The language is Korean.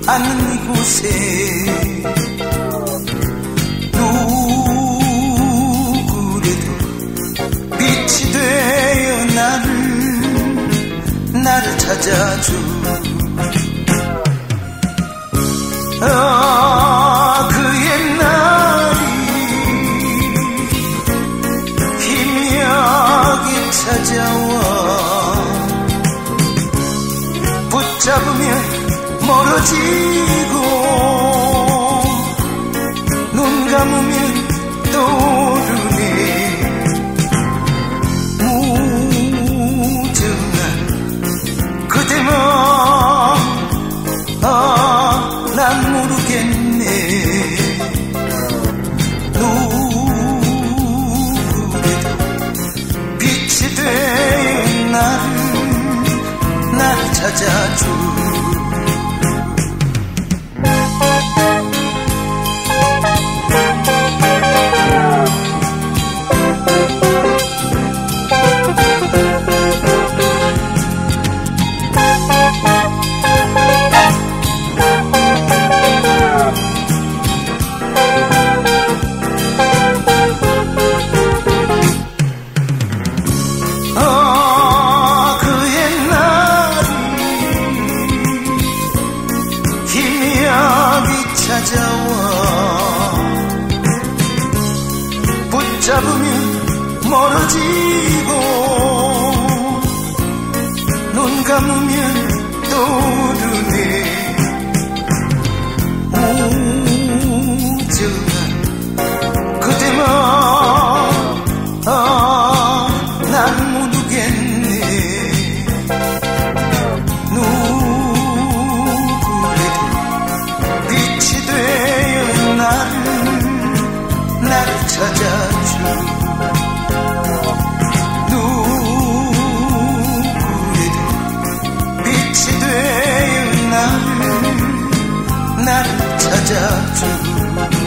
않는 이곳에 누구래도 빛이 되어 나를 찾아줘. 그 옛날이 희미하게 찾아와 붙잡으면 멀어지고 눈 감으면 떠오르네. 무정한 그대만 난 모르겠네. 누구래도 빛이 되어 나를 찾아줘. 찾아와 붙잡으면 멀어지고 눈 감으면 떠오르네. 우정한 그대만 난 모르겠네. 나를 찾아줘. 누구래도 빛이 되어 나를 찾아줘.